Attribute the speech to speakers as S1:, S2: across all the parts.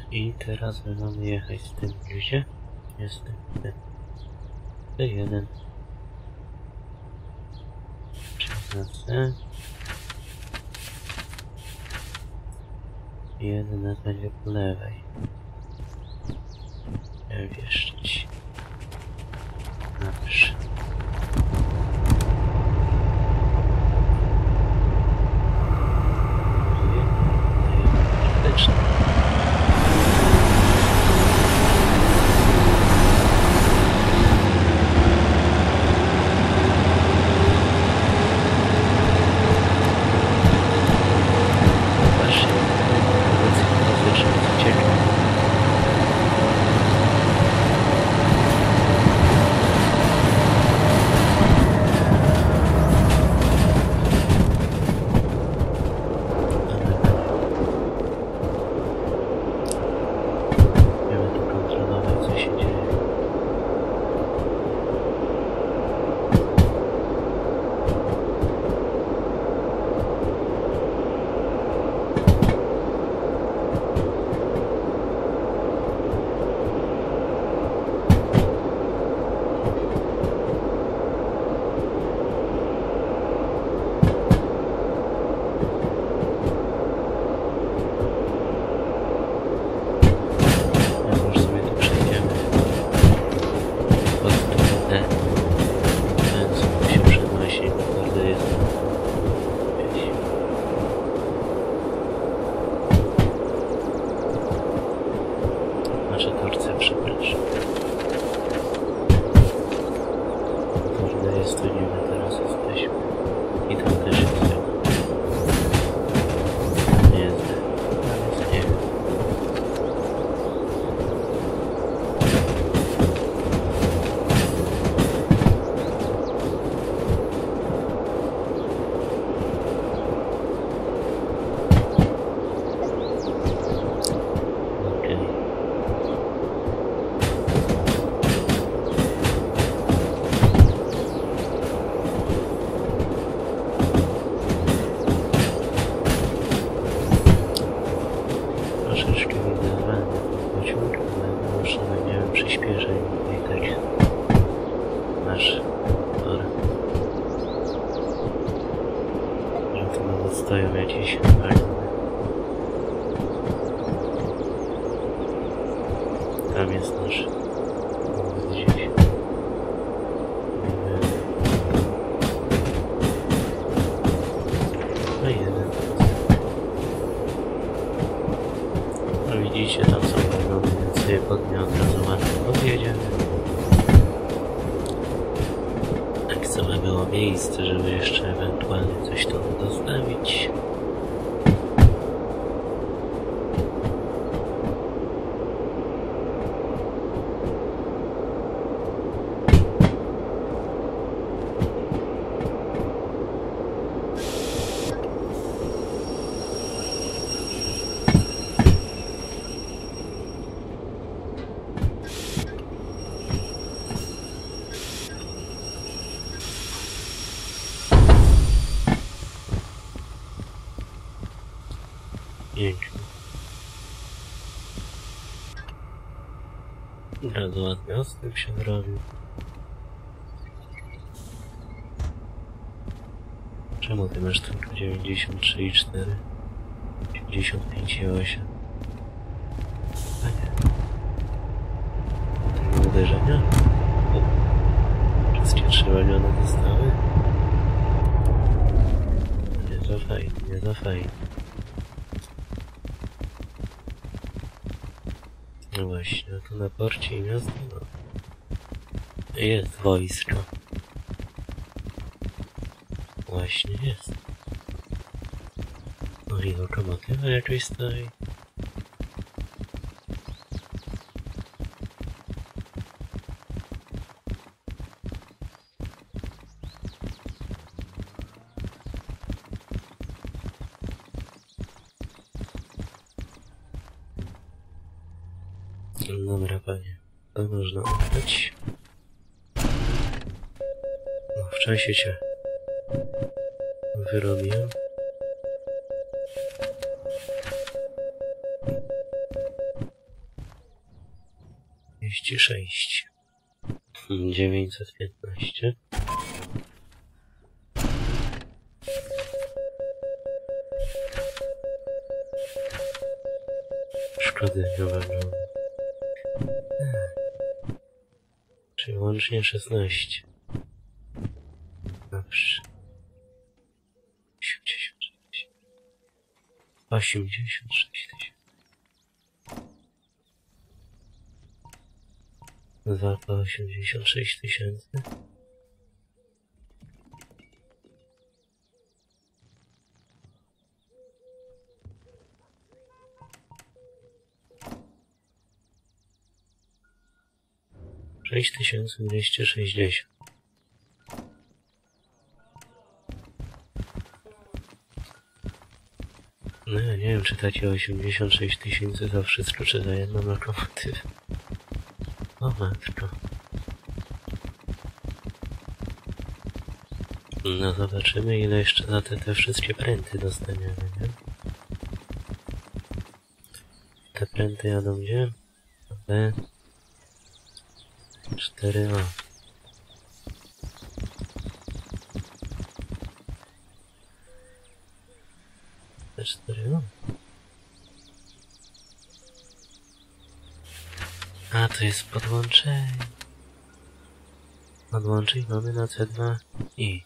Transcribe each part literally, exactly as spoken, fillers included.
S1: I teraz my mamy jechać z tym gdzie? Jest ten T jeden. Czyli na C. Jeden będzie po lewej. Wieszczyć. Dobrze. Stoją jakieś fajne. Tam jest nasz gdzieś. No jeden. No widzicie, tam są wagony, więc sobie pod nie od razu łatwo podjedziemy. Tak samo było miejsce, żeby jeszcze ewentualnie coś tam dostawić. Pięknie. Bardzo ładny ostryk się zrobił. Czemu ty masz tylko dziewięćdziesiąt trzy i cztery? dziewięćdziesiąt pięć i osiem. A nie. Tego uderzenia? O. Wszystkie trzy walione zostały? Nie za fajnie, nie za fajnie. No właśnie, tu na porcie i miasto, no. Jest wojsko. Właśnie jest. No i lokomotywa jakoś stoi. Dobra, panie, to można oddać. No, w czasie cię wyrobiłem. trzydzieści sześć. dziewięćset piętnaście. Szkodeniowe nowe. Czyli łącznie szesnaście. Dobrze. osiemdziesiąt sześć. osiemdziesiąt sześć tysięcy. Dwa po osiemdziesiąt sześć tysięcy. sześć tysięcy dwieście sześćdziesiąt. No ja nie wiem, czy takie osiemdziesiąt sześć tysięcy za wszystko, czy za jedną lokomotywę. O matko. No zobaczymy, ile jeszcze za te, te wszystkie pręty dostaniemy, nie? Te pręty jadą gdzie? B. cztery A. B cztery A. A, to jest podłączenie. Podłączyć mamy na C dwa i.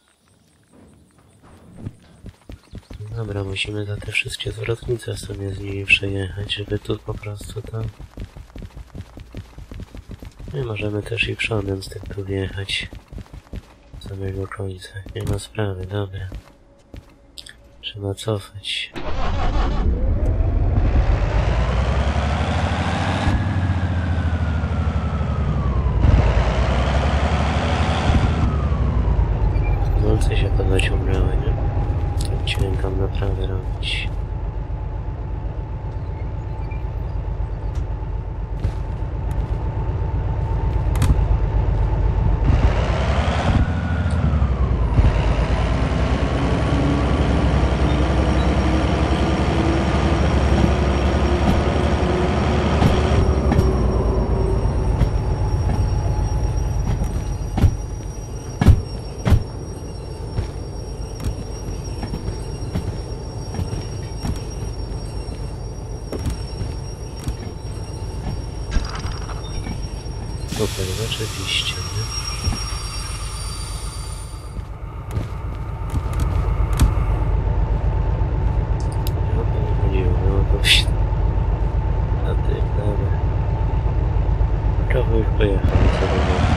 S1: Dobra, musimy za te wszystkie zwrotnice sobie z nimi przejechać, żeby tu po prostu to... My możemy też i przodem z tym tu wjechać. Z samego końca. Nie ma sprawy, dobra. Trzeba cofać. Wolce się pozaciągały, nie? Tak dźwięk tam naprawdę robić. Super, oczywiście, nie? Ja to nie chodziło, no to się... A ty, dobra. Trochę już pojechali, co robią.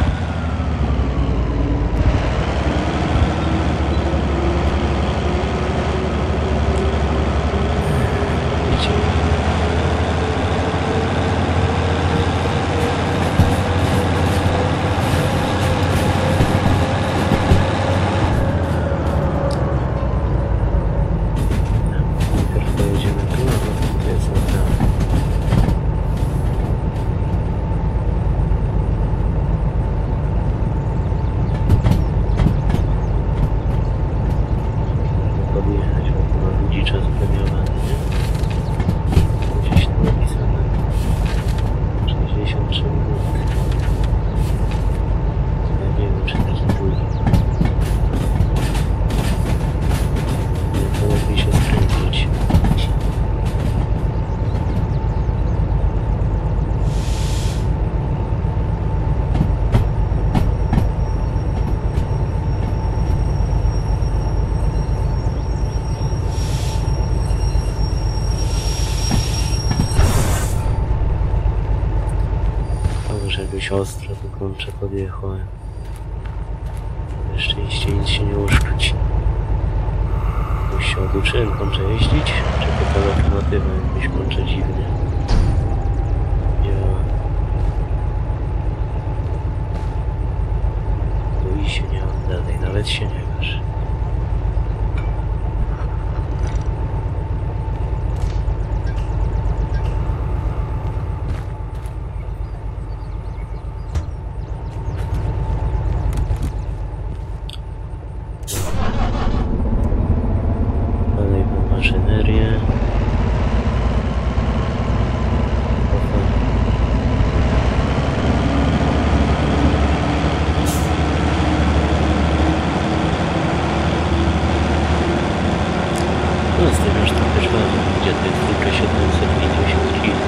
S1: Żebyś ostro do końca podjechałem. Na szczęście nic się nie uszkodzi. Już się oduczyłem kończę jeździć, czy tylko lokomotywa jakbyś kończę dziwnie działa. Boi się nie mam dalej, nawet się nie waż. Maszynerię. czekaj, tylko siedemset pięćdziesiąt kilo.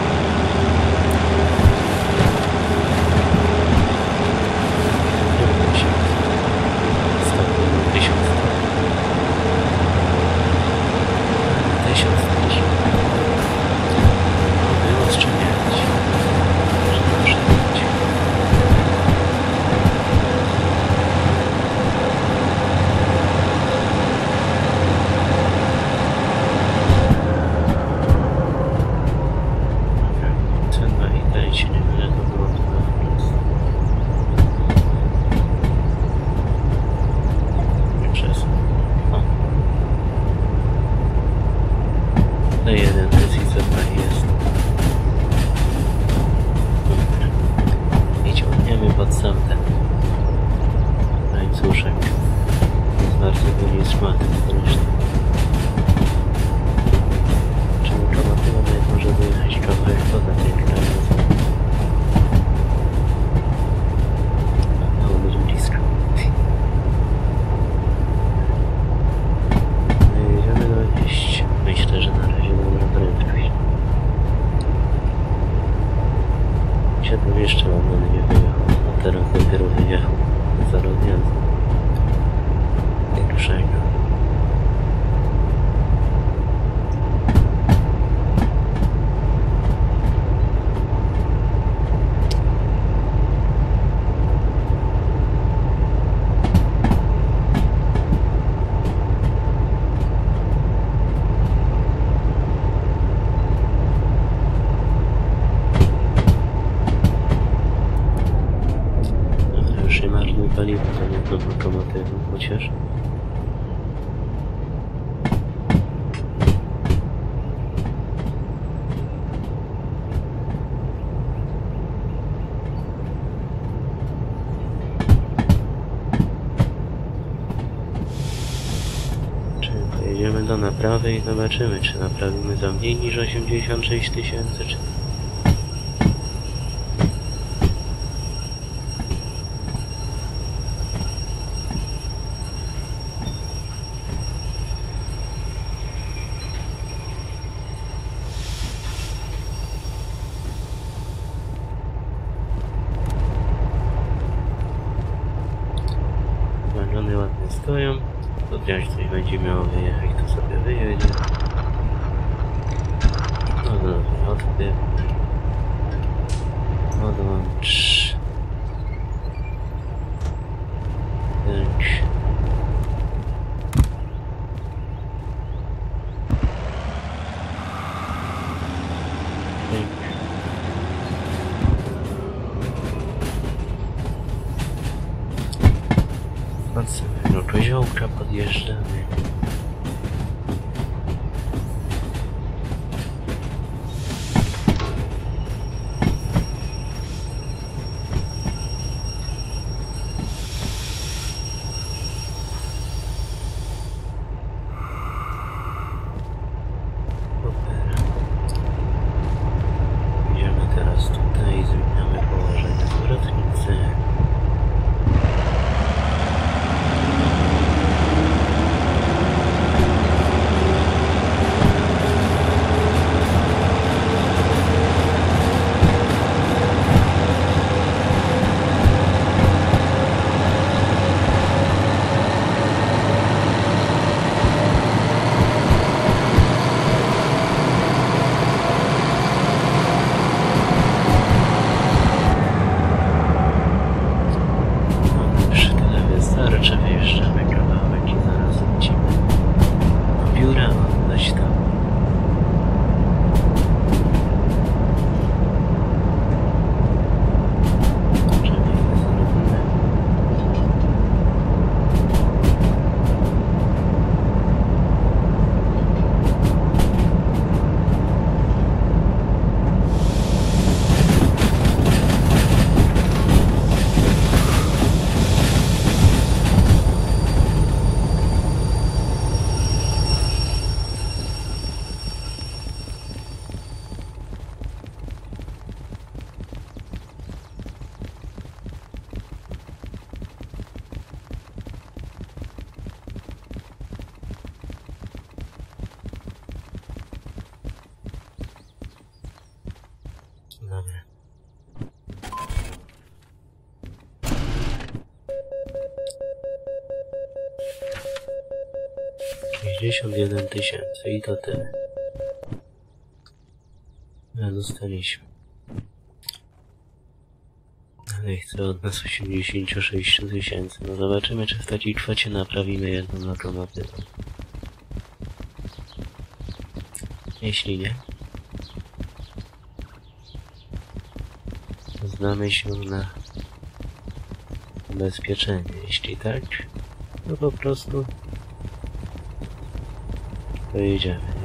S1: Paliwo tam jedną lokomotywą chociaż. Czy pojedziemy do naprawy i zobaczymy, czy naprawimy za mniej niż osiemdziesiąt sześć tysięcy, czy... Balony ładnie stoją. To gdzieś coś będzie miało wyjechać, to sobie wyjedzie. No dobra, odpie. Odłącz. Pięć. Od samego koziołka podjeżdżamy. Super. Idziemy teraz tutaj i zmieniamy położenie zwrotnicy. Dobra. sześćdziesiąt jeden tysięcy i to tyle. No, dostaliśmy. Ale chcę od nas osiemdziesiąt sześć tysięcy. No zobaczymy, czy w takiej kwocie naprawimy jedną lokomotywę. Jeśli nie, to znamy się na ubezpieczenie. Jeśli tak, to po prostu pojedziemy, nie?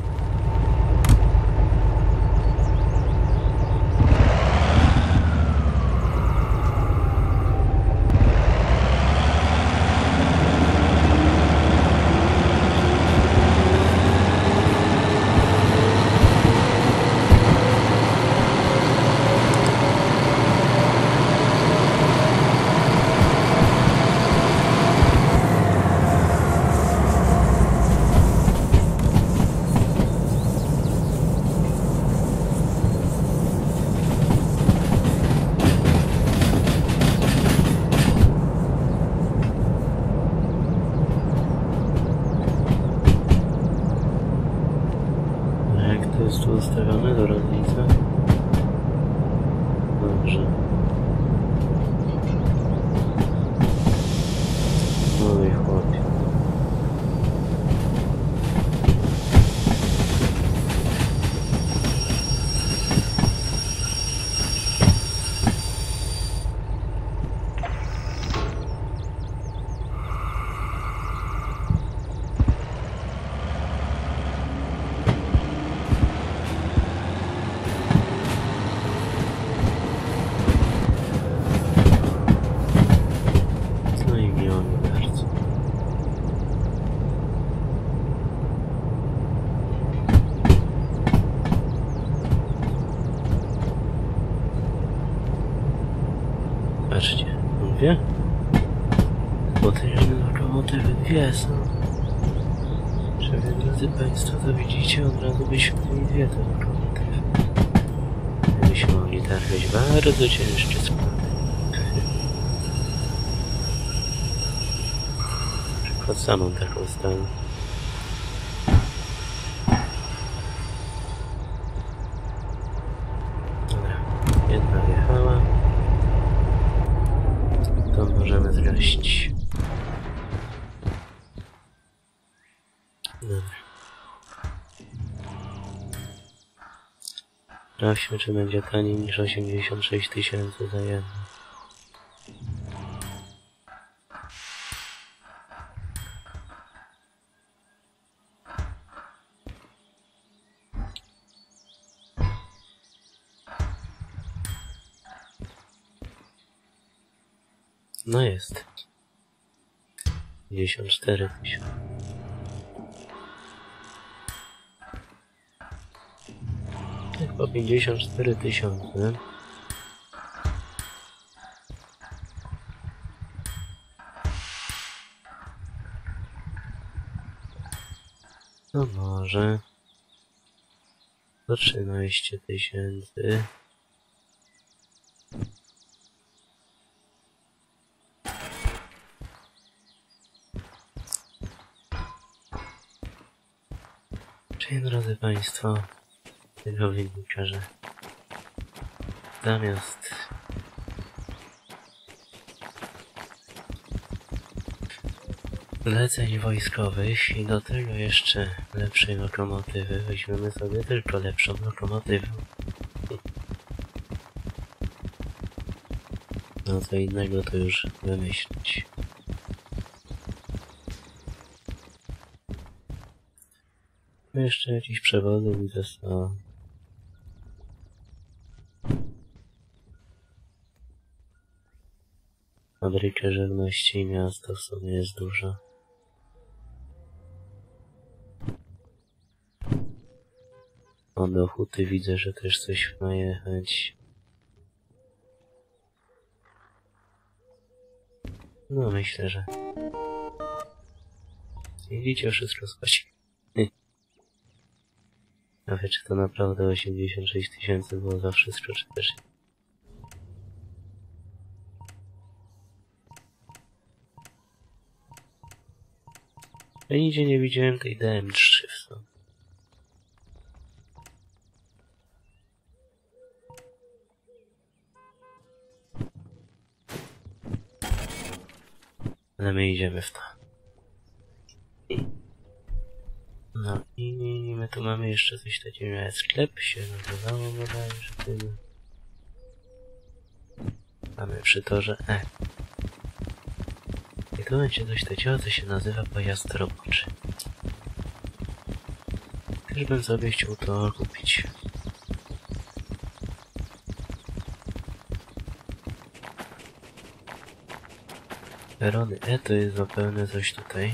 S1: Jest tu ustawione do różnicy. Dobrze. No i chłopie. Patrzcie, mówię? Potężne lokomotywy, dwie są. Czy wy, drodzy Państwo, to widzicie, od razu byśmy mieli dwie te lokomotywy. Byśmy mogli trafiać bardzo ciężkie składy. Przykład samą taką stan. Dobra, jedna wjechała. To możemy zgasić. Dobra. Sprawdźmy, czy będzie taniej niż osiemdziesiąt sześć tysięcy za jedno. No jest. pięćdziesiąt cztery tysiące. Tak, po pięćdziesiąt cztery tysiące. No może. Po trzynaście tysięcy. Czyli, drodzy Państwo, tego wynika, że zamiast zleceń wojskowych i do tego jeszcze lepszej lokomotywy weźmiemy sobie tylko lepszą lokomotywę. No co innego to już wymyślić. Jeszcze jakiś przewody widzę są. Fabrykę żywności i miasto w sumie jest dużo. O, do huty widzę, że też coś ma jechać. No myślę, że widzicie, wszystko schodzi. A wie, czy to naprawdę osiemdziesiąt sześć tysięcy było za wszystko, czy też... Ja nigdzie nie widziałem tej D M trzy w sobie. Ale my idziemy w to. No i my tu mamy jeszcze coś takiego jak sklep się nazywało bodajże tym. Mamy przy torze E. I tu będzie coś takiego, co się nazywa pojazd roboczy. Też bym sobie chciał to kupić. Perony E to jest zapewne coś tutaj.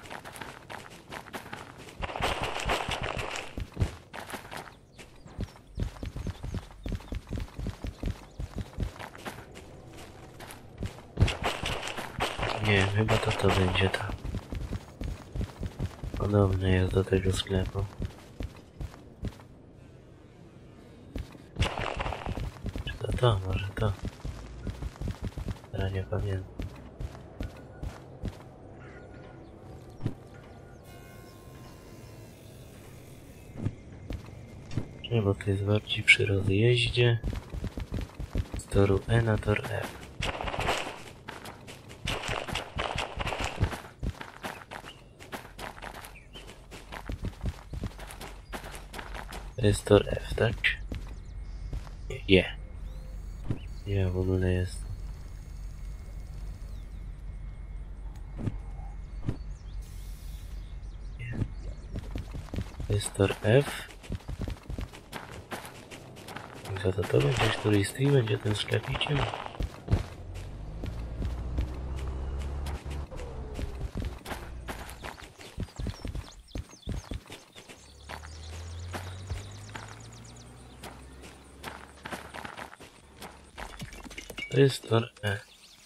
S1: Nie, chyba to to będzie to. Podobne jest do tego sklepu. Czy to to? Może to? Teraz nie pamiętam. Nie, bo to jest bardziej przy rozjeździe z toru E na tor F. To jest tor F, tak? Nie, je. Nie, w ogóle jest. Nie. To jest tor F. I za to to będzie któryś z tych będzie tym sklepiciem. To jest tor E.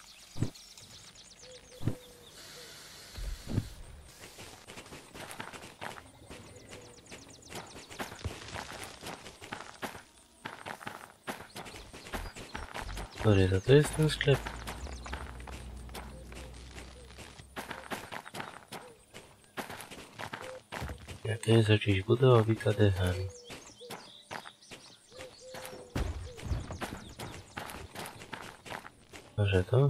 S1: Sorry, to to jest ten sklep. Ja, to jest jakiś budownik dechami. Może to?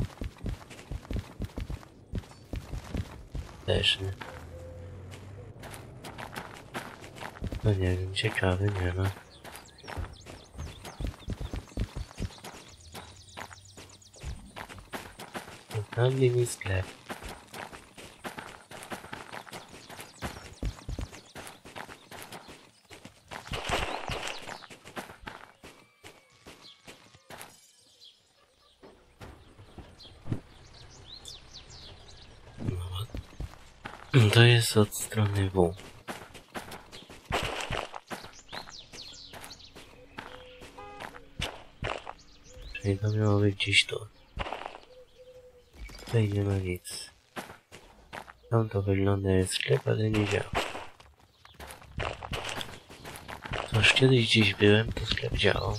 S1: Też nie. No nie wiem, ciekawy nie ma. Tam nie sklep. No, to jest od strony W. Czyli to miało być gdzieś tu. Tutaj nie ma nic. Tam to wygląda jak sklep, ale nie działa. To już kiedyś gdzieś byłem, to sklep działał.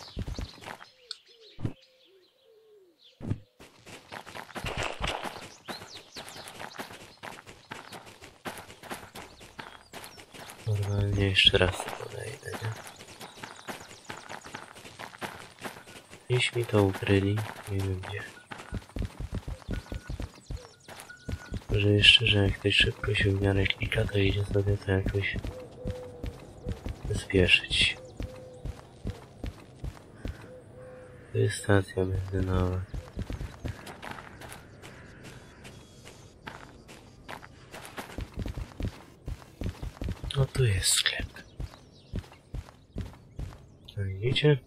S1: Normalnie jeszcze raz podejdę, nie? Gdzieś mi to ukryli, nie wiem gdzie. Że jeszcze, że jak ktoś szybko się w miarę klika, to idzie sobie to jakoś spieszyć. To jest stacja benzynowa. No tu jest sklep. No widzicie?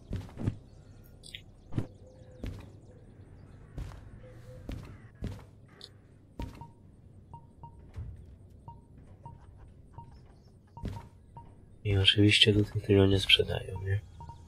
S1: I oczywiście tutaj tego nie sprzedają, nie?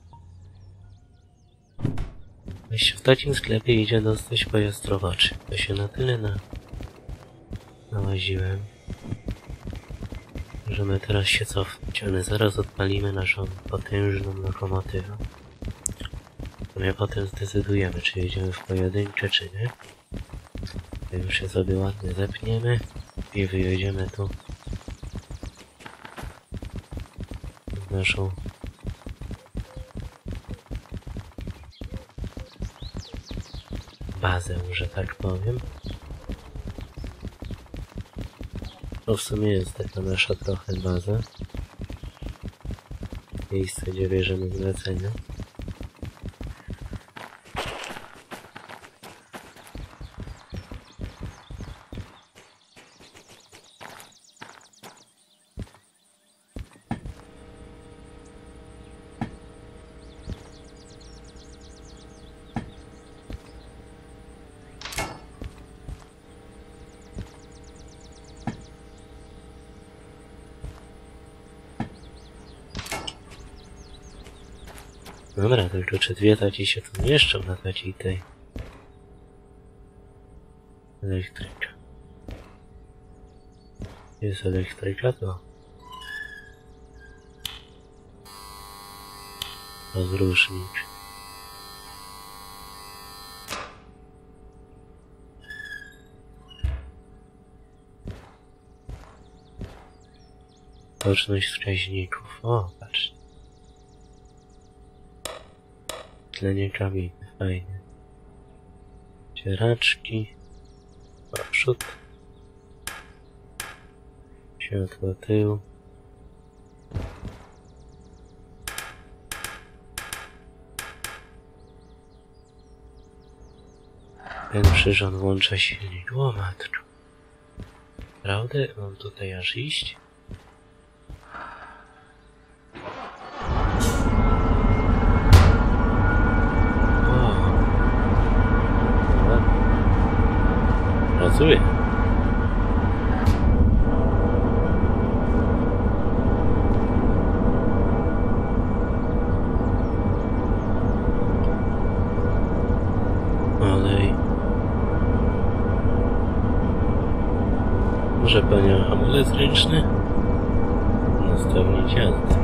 S1: Jeśli w takim sklepie idzie dostać pojazd roboczy, to się na tyle na... nałaziłem, że możemy teraz się cofnąć, ale zaraz odpalimy naszą potężną lokomotywę. To my potem zdecydujemy, czy jedziemy w pojedyncze, czy nie. Już się sobie ładnie zepniemy i wyjedziemy tu w naszą bazę, że tak powiem. To w sumie jest taka nasza trochę baza. Miejsce, gdzie bierzemy zlecenia. Dobra, tylko czy dwie taci się tu mieszczą na takiej tej elektryka. Jest elektryka, to rozrusznik. Toczność wskaźników. O, patrz. Tlenie kabiny, fajnie. Cieraczki. Przód. Światło tył. Ten przyrząd włącza silnik. O matko. Prawda? Mam tutaj aż iść? Pracuje. Olej. Może panie hamulec ręczny? Nastawnik jazdy.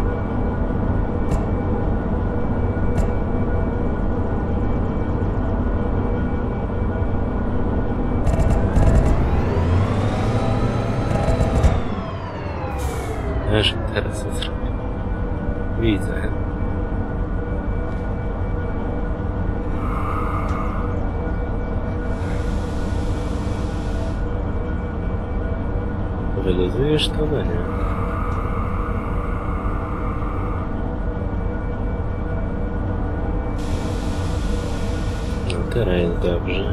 S1: Wiesz, teraz co zrobię. Widzę. Wyluzujesz to, no nie? No teraz jest dobrze.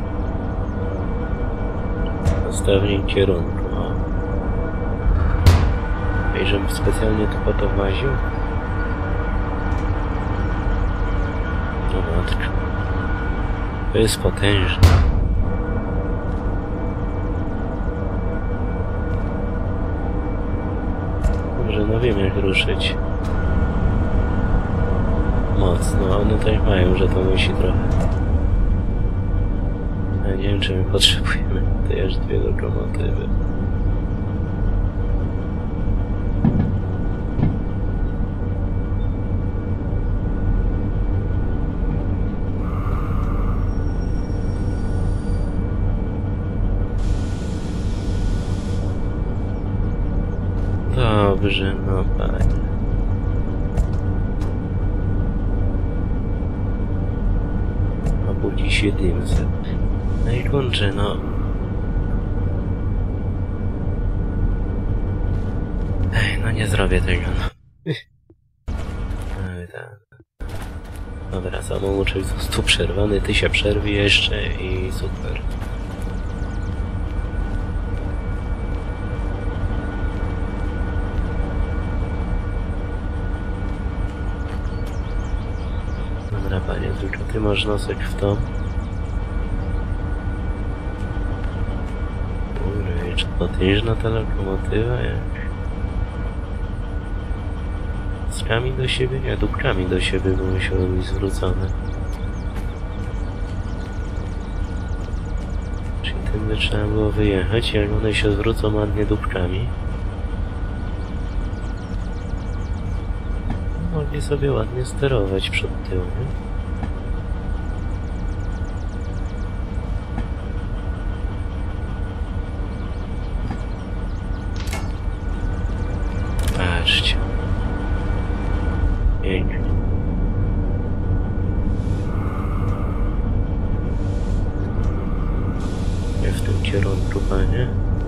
S1: Nastawnik kierunku. I żebym specjalnie tu po to właził? No matko. To jest potężne. Dobrze, no wiem jak ruszyć. Mocno, one tak mają, że to musi trochę. Ja nie wiem, czy my potrzebujemy też dwie lokomotywy. Dobrze, no panie. Obudzi się dymce. No i kończę, no. Ej, no nie zrobię tego, no. No i tak. Dobra, samouczek został przerwany, ty się przerwij jeszcze i super. Dobra, panie, tylko ty masz nosek w to. Kurde, czy potężna ta lokomotywa, jak... Skami do siebie? Nie, dupkami do siebie, bo musiały być zwrócone. Czyli tędy trzeba było wyjechać, jak one się zwrócą ładnie dupkami. powinni sobie ładnie sterować przed tyłu, nie? Patrzcie. Pięknie. Nie w tym kierunku, panie.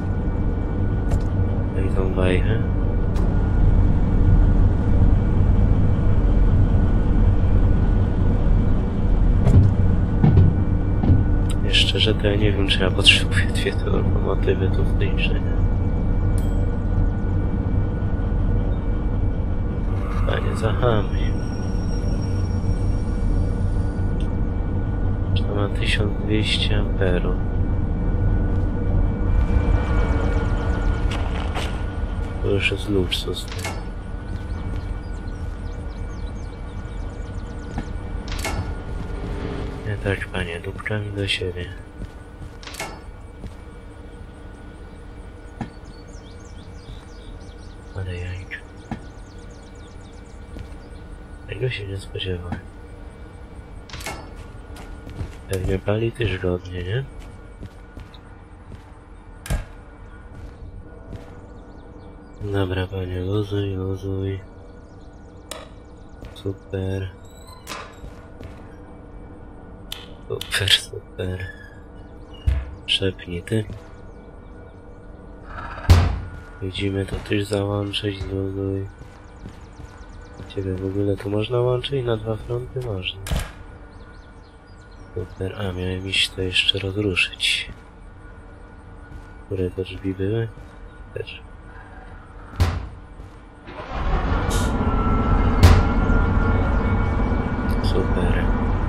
S1: Daj tą wajchę. Szczerze to ja nie wiem, czy ja potrzebuję dwie te lokomotywy tu w tej grze. Panie, zahamuj. To ma tysiąc dwieście amperów. To już jest luksus. Nie tak, panie, dupkami do siebie. Ale jajka. Tego się nie spodziewałem. Pewnie pali też godnie, nie? Dobra, panie, luzuj, luzuj. Super. Super, super. Szepnij ty. Widzimy, to też załączyć, luzuj. Ciebie w ogóle tu można łączyć? Na dwa fronty można. Super, a miałem iść to jeszcze rozruszyć. Które to drzwi były? Też. Super.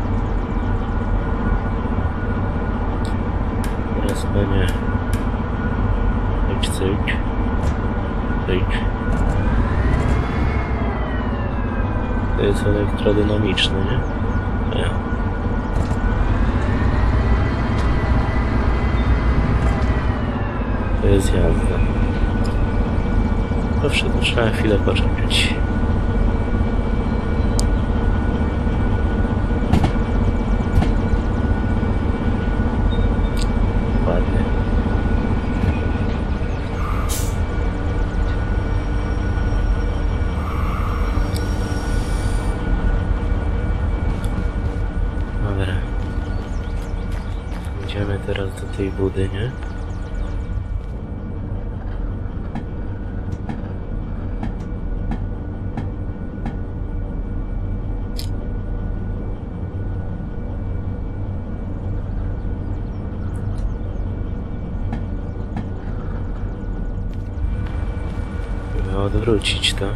S1: Teraz panie. Cyk, cyk. Cyk. To jest elektrodynamiczne, nie? Ja. To jest jazda. Zawsze to trzeba chwilę poczekać. Ładnie. Dobra. Idziemy teraz do tej budy, nie? Odwrócić to.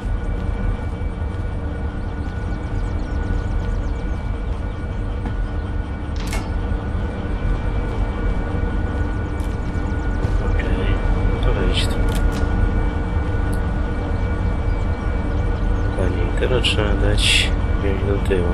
S1: Okej, to wejdź tu. Pani, teraz trzeba dać wziąć do tyłu.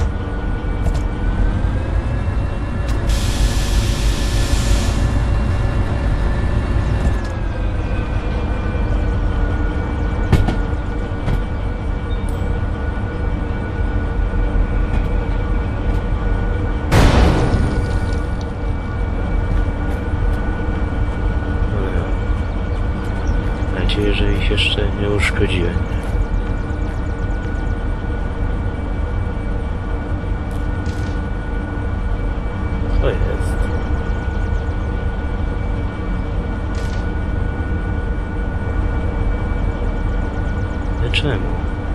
S1: Że ich jeszcze nie uszkodziłem. Co jest? Ale czemu?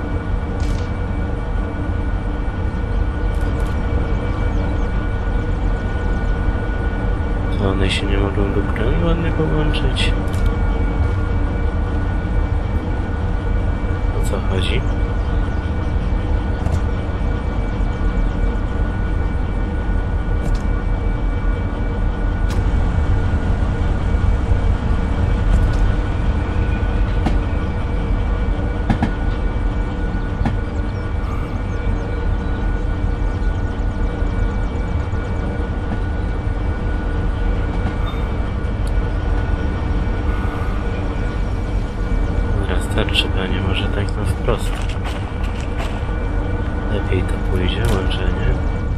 S1: To one się nie mogą dupkami ładnie połączyć? O co chodzi? Starczy, panie, może tak na wprost. Lepiej to pójdzie, łączenie.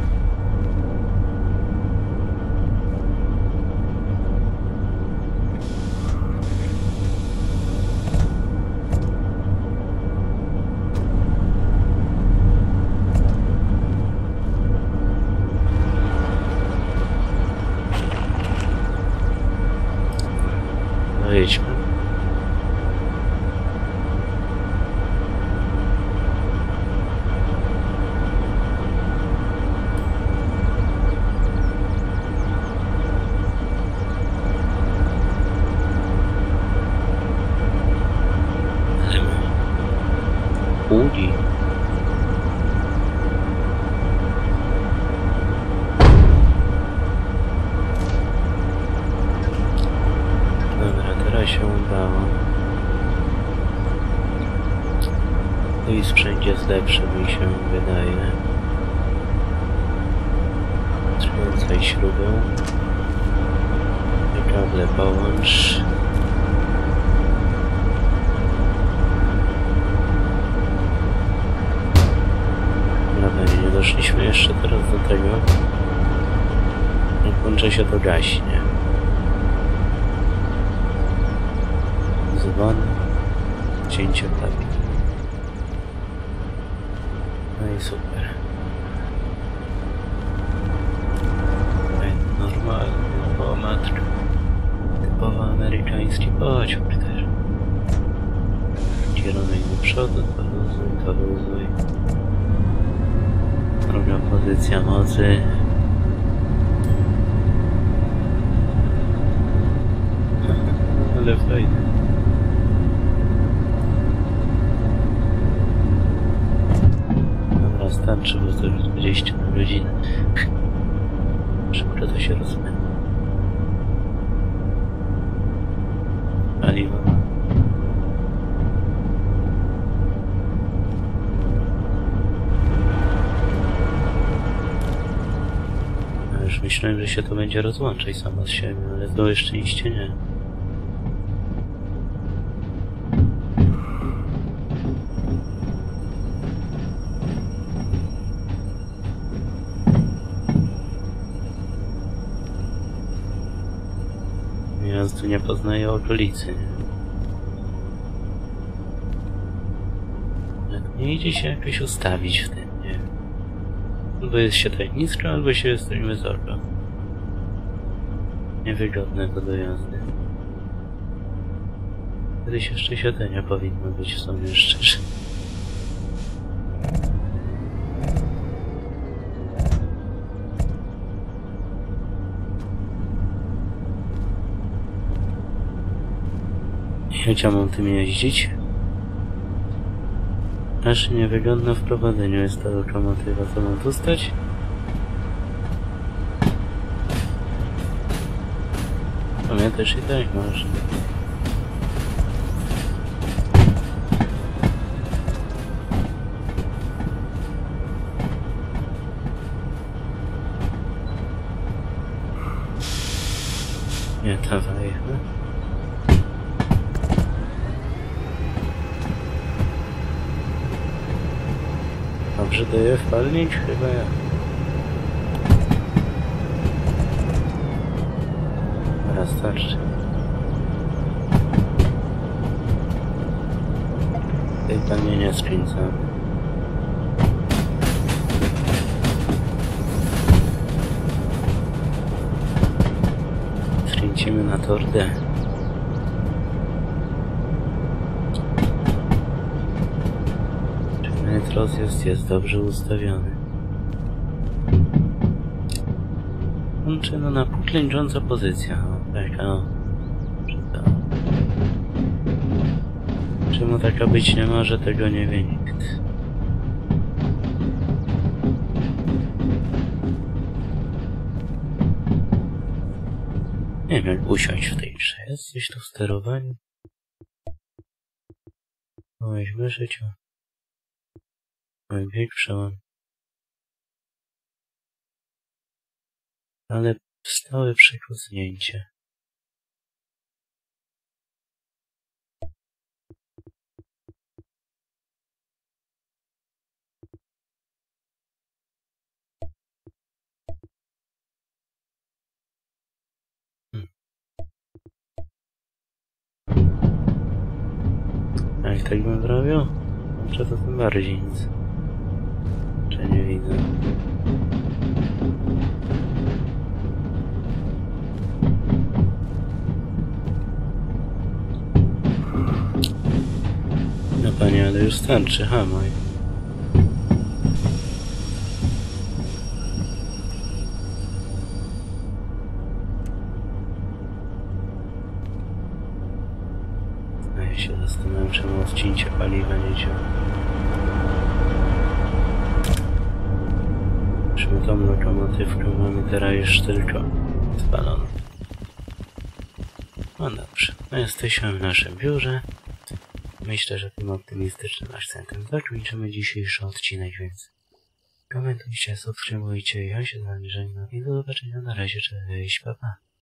S1: No jedźmy. Łudzi. Dobra, teraz się udało. No i sprzęt jest lepszy, mi się wydaje. Skręcaj śrubę. Kable połącz. Nie doszliśmy jeszcze teraz do tego. Jak kończy się to gaśnie. Dzwon. Cięcie plagi. No i super. Normalny, bo matka. Typowo amerykański pociąg też. Kierunek do przodu, to luzuj, to luzuj. Druga pozycja mocy. Ale fajnie. Dobra, starczy, bo to już dwadzieścia na godzinę. Szybko to się rozpędza. Paliwo. Już myślałem, że się to będzie rozłączać samo z siebie, ale to szczęście nie. Miasto nie poznaje okolicy. Jak nie idzie się jakoś ustawić w tym, nie wiem. Albo jest się tak nisko, albo się jest tak wysoko. Niewygodne to do jazdy. Kiedyś jeszcze siedzenia powinno być w sumie szczerze. Jak ja mam tym jeździć? Aż niewygodne w prowadzeniu jest ta lokomotywa. Co mam tu stać? Pamiętasz i tak można. Nie, dawaj, no. Dobrze daje wpalnik? Chyba ja. Teraz starczy. Tej panie nie skręcamy. Skręcimy na tor D. Rozjazd jest dobrze ustawiony. Łączy no na pół klęcząca pozycja. O, taka o. Czemu taka być nie może, tego nie wie nikt. Nie wiem jak usiąść w tej grze. Jest coś tu w sterowaniu? Weźmy życie. Oj, bieg przełam. Ale stałe przekusnięcie. A jak tak bym zrobił? Czy to tym bardziej nic. Czy nie widzę. No panie, ale już starczy, hamuj. A ja się zastanawiam, czemu odcięcie paliwa nie działa. Czemu tą lokomotywkę mamy teraz już tylko spaloną. No dobrze, no jesteśmy w naszym biurze. Myślę, że tym optymistycznym akcentem zakończymy dzisiejszy odcinek, więc komentujcie, subskrybujcie, ja się z wami żegnam i do zobaczenia na razie, cześć, pa pa.